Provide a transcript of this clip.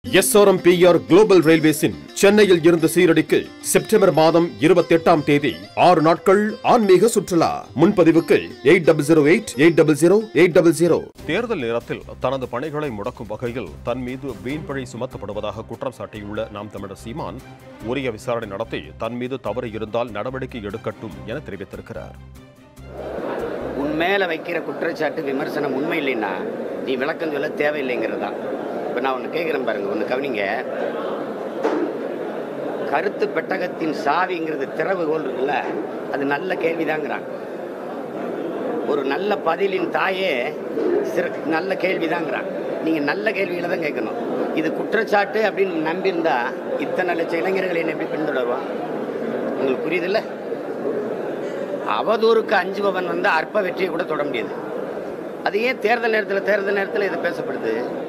SRMPR Global Railways in சென்னையில் இருந்து சீரடிக்கு September மாதம் 28ஆம் தேதி 6 நாட்கள் ஆன்மீக சுற்றுலா. முன்பதிவுக்கு 8008000800. தேர்தல் நேரத்தில் தனது பணிகளை முடக்கும் வகையில் தன் மீது வீண்பழி சுமத்தப்படுவதாக குற்றம் சாட்டியுள்ள நாம் தமிழர் சீமான் உரிய விசாரணை நடத்தி தன் மீது தவறு இருந்தால் நடவடிக்கை எடுக்கட்டும் என தெரிவித்திருக்கிறார். உண்மையில வைக்கிற குற்றச்சாட்டு விமர்சனம் உண்மை இல்லைன்னா நீ விளக்கம் சொல்ல தேவையில்லைங்கிறதா. இப்போ நான் ஒன்று கேட்குறேன் பாருங்க, ஒன்று கவனிங்க. கருத்து பெட்டகத்தின் சாவிங்கிறது திறவுகோல் இருக்குல்ல, அது நல்ல கேள்விதாங்கிறான். ஒரு நல்ல பதிலின் தாயே நல்ல கேள்விதாங்கிறான். நீங்கள் நல்ல கேள்விகளை தான் கேட்கணும். இது குற்றச்சாட்டு அப்படின்னு நம்பியிருந்தா இத்தனை லட்சம் இளைஞர்களை என்ன எப்படி பின்தொடருவான்? உங்களுக்கு புரியுதில்ல? அவதூறுக்கு அஞ்சுபவன் வந்து அற்ப வெற்றியை கூட தொட முடியாது. அது ஏன் தேர்தல் நேரத்தில் இதை பேசப்படுது?